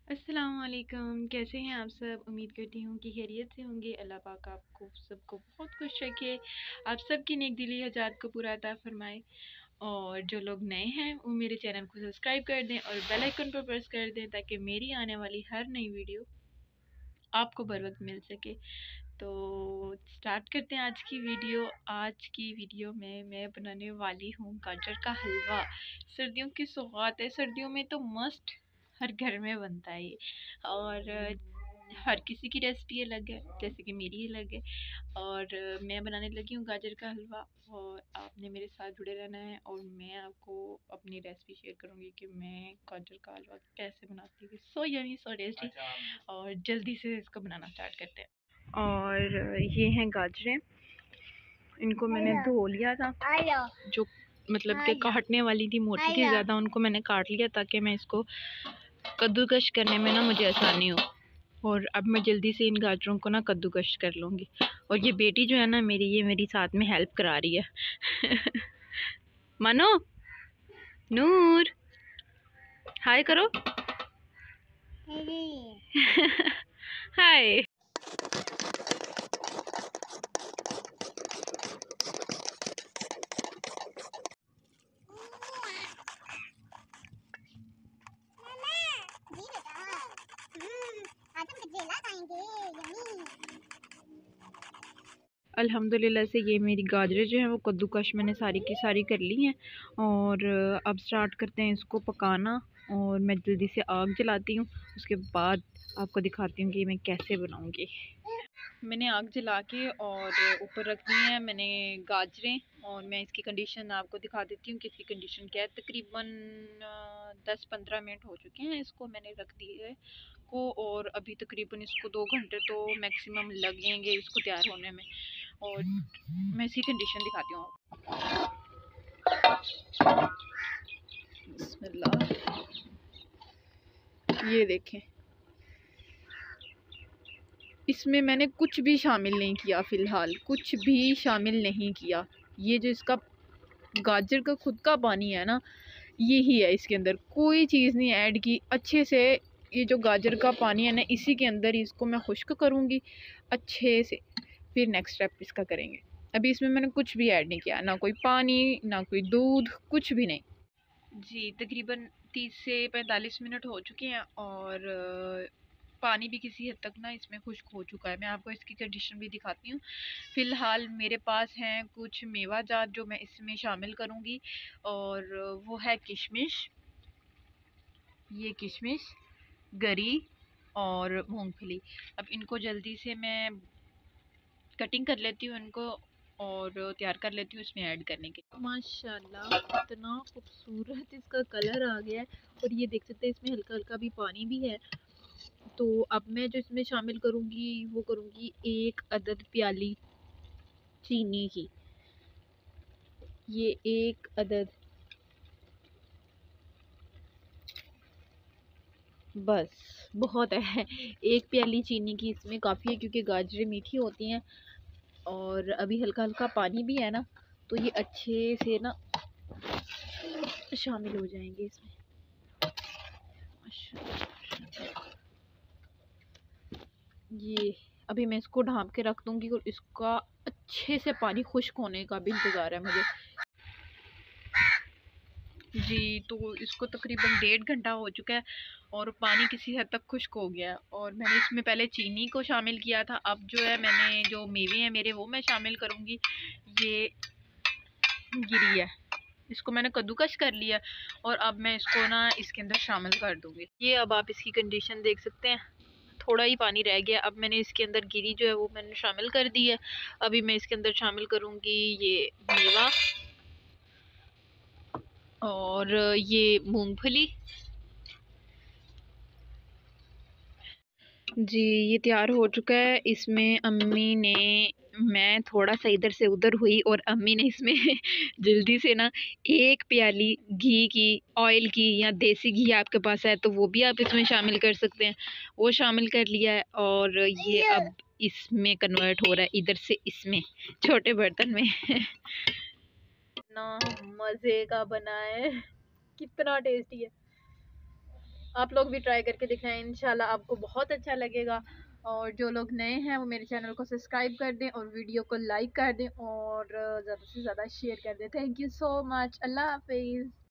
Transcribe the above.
अस्सलाम वालेकुम। कैसे हैं आप सब? उम्मीद करती हूँ कि खैरियत से होंगे। अल्लाह पाक आपको सबको बहुत खुश रखे, आप सबकी नेक दिली हजात को पूरा अता फरमाए। और जो लोग नए हैं वो मेरे चैनल को सब्सक्राइब कर दें और बेल आइकन पर प्रेस कर दें ताकि मेरी आने वाली हर नई वीडियो आपको बर वक्त मिल सके। तो स्टार्ट करते हैं आज की वीडियो। आज की वीडियो में मैं बनाने वाली हूँ गाजर का हलवा। सर्दियों की सौगात है, सर्दियों में तो मस्ट हर घर में बनता है ये। और हर किसी की रेसिपी अलग है, जैसे कि मेरी अलग है। और मैं बनाने लगी हूँ गाजर का हलवा और आपने मेरे साथ जुड़े रहना है और मैं आपको अपनी रेसिपी शेयर करूँगी कि मैं गाजर का हलवा कैसे बनाती हूँ। So yummy, so tasty. और जल्दी से इसको बनाना स्टार्ट करते हैं। और ये हैं गाजरें, इनको मैंने धो लिया था। जो मतलब कि काटने वाली थी, मोटी थी ज़्यादा, उनको मैंने काट लिया ताकि मैं इसको कद्दूकश करने में ना मुझे आसानी हो। और अब मैं जल्दी से इन गाजरों को ना कद्दूकश कर लूँगी। और ये बेटी जो है ना मेरी, ये मेरी साथ में हेल्प करा रही है। मानो, नूर, हाय करो। हाय। अल्हम्दुलिल्लाह से ये मेरी गाजरें जो हैं वो कद्दूकश मैंने सारी की सारी कर ली हैं। और अब स्टार्ट करते हैं इसको पकाना। और मैं जल्दी से आग जलाती हूँ, उसके बाद आपको दिखाती हूँ कि मैं कैसे बनाऊँगी। मैंने आग जला के और ऊपर रख दी है मैंने गाजरें। और मैं इसकी कंडीशन आपको दिखा देती हूँ कि इसकी कंडीशन क्या है। तकरीबन 10-15 मिनट हो चुके हैं इसको मैंने रख दिए को। और अभी तकरीबन इसको 2 घंटे तो मैक्सिमम लगेंगे इसको तैयार होने में। और मैं इसकी कंडीशन दिखाती हूँ आपको। बिस्मिल्लाह, ये देखें, इसमें मैंने कुछ भी शामिल नहीं किया, फ़िलहाल कुछ भी शामिल नहीं किया। ये जो इसका गाजर का खुद का पानी है ना, यही है इसके अंदर, कोई चीज़ नहीं ऐड की। अच्छे से ये जो गाजर का पानी है ना, इसी के अंदर इसको मैं खुश्क करूँगी अच्छे से, फिर नेक्स्ट स्टेप इसका करेंगे। अभी इसमें मैंने कुछ भी ऐड नहीं किया, ना कोई पानी ना कोई दूध, कुछ भी नहीं। जी तकरीबन 30 से 45 मिनट हो चुके हैं और पानी भी किसी हद तक ना इसमें खुश्क हो चुका है। मैं आपको इसकी कंडीशन भी दिखाती हूँ। फ़िलहाल मेरे पास हैं कुछ मेवा जात जो मैं इसमें शामिल करूँगी। और वो है किशमिश, ये किशमिश, गरी और मूंगफली। अब इनको जल्दी से मैं कटिंग कर लेती हूँ इनको और तैयार कर लेती हूँ इसमें ऐड करने के। माशाल्लाह इतना खूबसूरत इसका कलर आ गया है। और ये देख सकते हैं इसमें हल्का हल्का भी पानी भी है। तो अब मैं जो इसमें शामिल करूँगी वो करूँगी 1 अदद प्याली चीनी की। ये 1 अदद, बस बहुत है। 1 प्याली चीनी की इसमें काफ़ी है क्योंकि गाजरें मीठी होती हैं और अभी हल्का हल्का पानी भी है ना, तो ये अच्छे से ना शामिल हो जाएंगे इसमें। ये अभी मैं इसको ढाँप के रख दूँगी और इसका अच्छे से पानी खुश्क होने का भी इंतज़ार है मुझे। जी तो इसको तकरीबन 1.5 घंटा हो चुका है और पानी किसी हद तक खुश्क हो गया है। और मैंने इसमें पहले चीनी को शामिल किया था, अब जो है मैंने जो मेवे हैं मेरे वो मैं शामिल करूँगी। ये गिरी है, इसको मैंने कद्दूकश कर लिया और अब मैं इसको ना इसके अंदर शामिल कर दूँगी। ये अब आप इसकी कंडीशन देख सकते हैं, थोड़ा ही पानी रह गया। अब मैंने इसके अंदर गिरी जो है वो मैंने शामिल कर दी है। अभी मैं इसके अंदर शामिल करूँगी ये मेवा और ये मूंगफली। जी ये तैयार हो चुका है। इसमें अम्मी ने, मैं थोड़ा सा इधर से उधर हुई और अम्मी ने इसमें जल्दी से ना 1 प्याली घी की, ऑयल की या देसी घी आपके पास है तो वो भी आप इसमें शामिल कर सकते हैं, वो शामिल कर लिया है। और ये अब इसमें कन्वर्ट हो रहा है इधर से इसमें छोटे बर्तन में। इतना मज़े का बना है, कितना टेस्टी है। आप लोग भी ट्राई करके दिखाएं, इंशाल्लाह आपको बहुत अच्छा लगेगा। और जो लोग नए हैं वो मेरे चैनल को सब्सक्राइब कर दें और वीडियो को लाइक कर दें और ज़्यादा से ज़्यादा शेयर कर दें। Thank you so much. Allah हाफिज़।